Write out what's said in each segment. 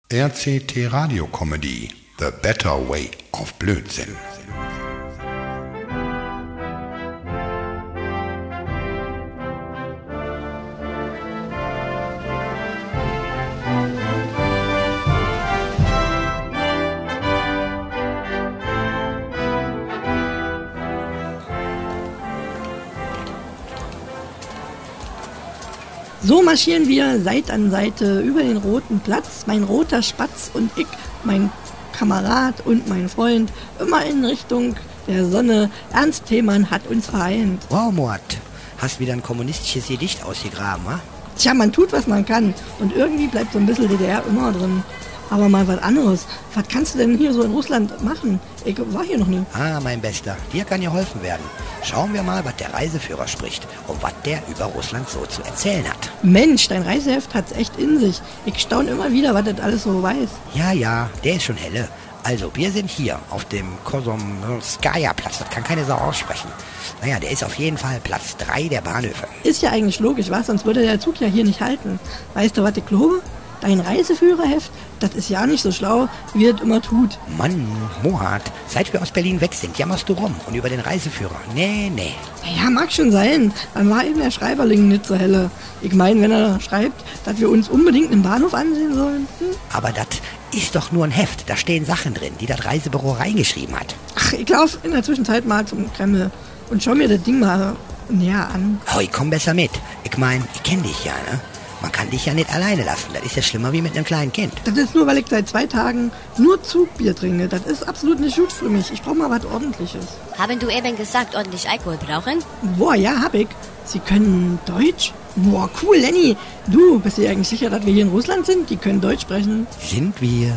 RCT Radio Comedy, The Better Way of Blödsinn. So marschieren wir Seite an Seite über den roten Platz, mein roter Spatz und ich, mein Kamerad und mein Freund, immer in Richtung der Sonne. Ernst Thälmann hat uns vereint. Wow, Mord, hast wieder ein kommunistisches Gedicht ausgegraben, wa? Tja, man tut, was man kann und irgendwie bleibt so ein bisschen DDR immer drin. Aber mal was anderes. Was kannst du denn hier so in Russland machen? Ich war hier noch nie. Ah, mein Bester, dir kann geholfen werden. Schauen wir mal, was der Reiseführer spricht und was der über Russland so zu erzählen hat. Mensch, dein Reiseheft hat's echt in sich. Ich staune immer wieder, was das alles so weiß. Ja, der ist schon helle. Also, wir sind hier auf dem Komsomolskaja-Platz. Das kann keine Sau aussprechen. Naja, der ist auf jeden Fall Platz 3 der Bahnhöfe. Ist ja eigentlich logisch, was? Sonst würde der Zug ja hier nicht halten. Weißt du, was ich glaube? Dein Reiseführerheft, das ist ja nicht so schlau, wie es immer tut. Mann, Mohat, seit wir aus Berlin weg sind, jammerst du rum und über den Reiseführer. Nee. Ja, mag schon sein. Dann war eben der Schreiberling nicht so helle. Ich meine, wenn er schreibt, dass wir uns unbedingt im Bahnhof ansehen sollen. Aber das ist doch nur ein Heft. Da stehen Sachen drin, die das Reisebüro reingeschrieben hat. Ach, ich lauf in der Zwischenzeit mal zum Kreml und schau mir das Ding mal näher an. Hoi, komm besser mit. Ich mein, ich kenn dich ja, ne? Man kann dich ja nicht alleine lassen. Das ist ja schlimmer wie mit einem kleinen Kind. Das ist nur, weil ich seit 2 Tagen nur Zugbier trinke. Das ist absolut nicht gut für mich. Ich brauche mal was Ordentliches. Haben du eben gesagt, ordentlich Alkohol brauchen? Boah, ja, hab ich. Sie können Deutsch? Boah, cool, Lenny. Du, bist dir eigentlich sicher, dass wir hier in Russland sind? Die können Deutsch sprechen. Sind wir.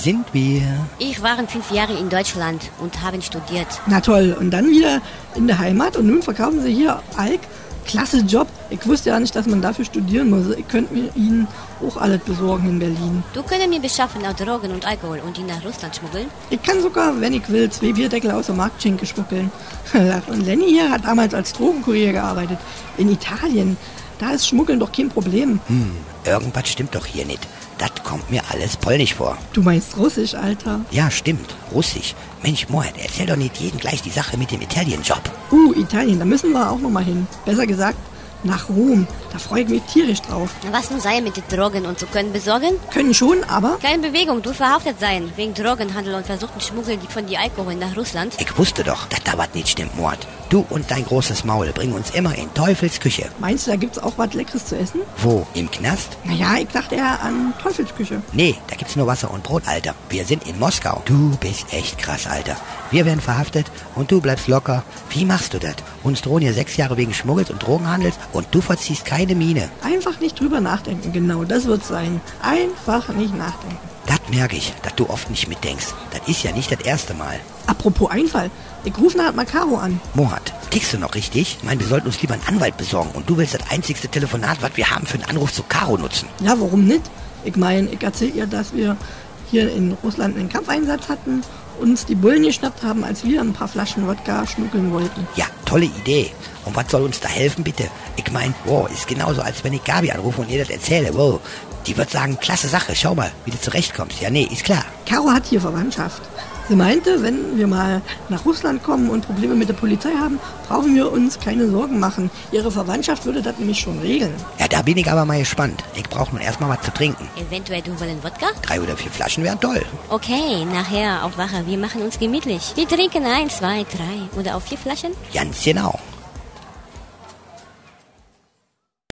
Ich war 5 Jahre in Deutschland und habe studiert. Na toll, und dann wieder in der Heimat und nun verkaufen sie hier Alk. Klasse Job. Ich wusste ja nicht, dass man dafür studieren muss. Ich könnte mir Ihnen auch alles besorgen in Berlin. Du können mir beschaffen auch Drogen und Alkohol und die nach Russland schmuggeln? Ich kann sogar, wenn ich will, 2 Bierdeckel aus der Marktschinke schmuggeln. Und Lenny hier hat damals als Drogenkurier gearbeitet. In Italien. Da ist Schmuggeln doch kein Problem. Irgendwas stimmt doch hier nicht. Das kommt mir alles polnisch vor. Du meinst Russisch, Alter? Ja, stimmt. Russisch. Mensch, Mohat, erzähl doch nicht jedem gleich die Sache mit dem Italien-Job. Italien, da müssen wir auch noch mal hin. Besser gesagt, nach Rom. Da freue ich mich tierisch drauf. Was nun sei mit den Drogen und so können besorgen? Können schon, aber... Keine Bewegung, du verhaftet sein. Wegen Drogenhandel und versuchten Schmuggel von die Alkohol nach Russland. Ich wusste doch, dass da was nicht stimmt, Mohat. Du und dein großes Maul bringen uns immer in Teufels Küche. Meinst du, da gibt's auch was Leckeres zu essen? Wo? Im Knast? Naja, ich dachte eher an Teufelsküche. Nee, da gibt's nur Wasser und Brot, Alter. Wir sind in Moskau. Du bist echt krass, Alter. Wir werden verhaftet und du bleibst locker. Wie machst du das? Uns drohen hier 6 Jahre wegen Schmuggels und Drogenhandels und du verziehst keine Miene. Einfach nicht drüber nachdenken, genau, das wird's sein. Einfach nicht nachdenken. Das merke ich, dass du oft nicht mitdenkst. Das ist ja nicht das erste Mal. Apropos Einfall, ich rufe nachher mal Caro an. Mohat, tickst du noch richtig? Ich meine, wir sollten uns lieber einen Anwalt besorgen und du willst das einzigste Telefonat, was wir haben, für einen Anruf zu Caro nutzen. Ja, warum nicht? Ich meine, ich erzähle ihr, dass wir hier in Russland einen Kampfeinsatz hatten, uns die Bullen geschnappt haben, als wir ein paar Flaschen Wodka schmuggeln wollten. Ja, tolle Idee. Und was soll uns da helfen, bitte? Ich meine, wow, ist genauso, als wenn ich Gabi anrufe und ihr das erzähle. Wow, die wird sagen, klasse Sache, schau mal, wie du zurechtkommst. Ja, nee, ist klar. Caro hat hier Verwandtschaft. Sie meinte, wenn wir mal nach Russland kommen und Probleme mit der Polizei haben, brauchen wir uns keine Sorgen machen. Ihre Verwandtschaft würde das nämlich schon regeln. Ja, da bin ich aber mal gespannt. Ich brauche nun erstmal was zu trinken. Eventuell du wollen Wodka? 3 oder 4 Flaschen wären toll. Okay, nachher auf Wache, wir machen uns gemütlich. Wir trinken 1, 2, 3 oder auf 4 Flaschen? Ganz genau.